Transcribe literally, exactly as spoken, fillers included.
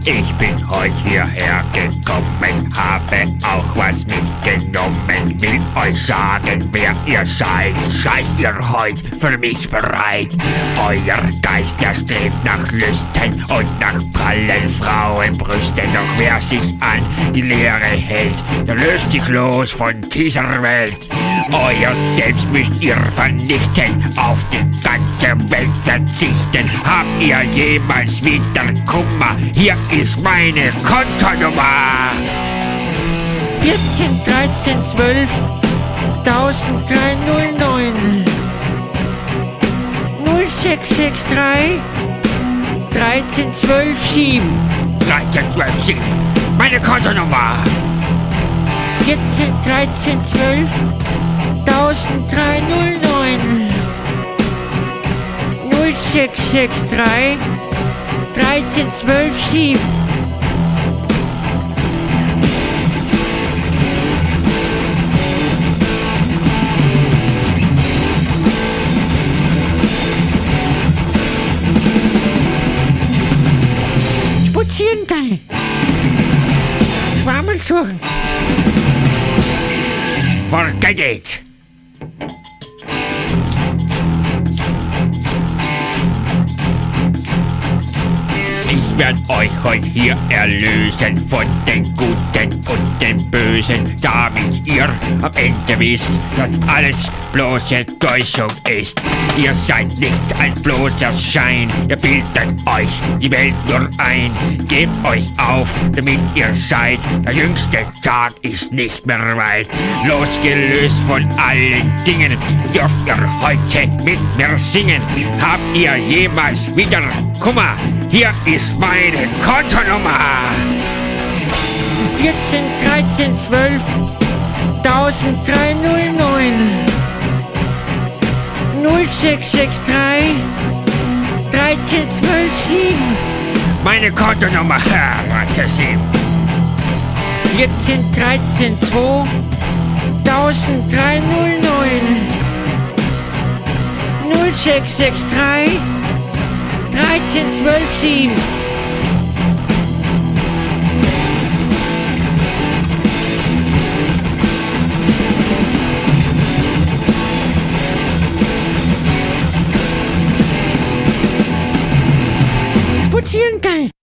Ich bin heute hierher gekommen, habe auch was mitgenommen. Will euch sagen, wer ihr seid. Seid ihr heute für mich bereit? Euer Geist, der strebt nach Lüsten und nach prallen Frauenbrüsten. Doch wer sich an die Lehre hält, der löst sich los von dieser Welt. Euer Selbst müsst ihr vernichten, auf die ganze Welt verzichten. Habt ihr jemals wieder Kummer? Hier ist meine Kontonummer. vierzehn, dreizehn, zwölf, dreizehnhundertneun, null sechs sechs drei, dreizehn zwölf sieben. dreizehn zwölf sieben, meine Kontonummer. vierzehn, dreizehn, zwölf, dreizehnhundertneun, null sechs sechs drei, dreizehn zwölf sieben. Spazieren gehen. Schwammel suchen. Forget it. Ich werd euch heute hier erlösen von den Guten und den Bösen, damit ihr am Ende wisst, dass alles bloße Täuschung ist. Ihr seid nichts als bloßer Schein, ihr bildet euch die Welt nur ein. Gebt euch auf, damit ihr seid, der jüngste Tag ist nicht mehr weit. Losgelöst von allen Dingen, dürft ihr heute mit mir singen. Habt ihr jemals wieder Kummer? Hier ist meine Kontonummer. vierzehn, dreizehn, zwölf, dreizehnhundertneun, null sechs sechs drei, dreizehn zwölf sieben. Meine Kontonummer, Herr sieben. vierzehn, dreizehn, zwei, dreizehnhundertneun, null sechs sechs drei, dreizehn zwölf sieben. Spazieren gehen.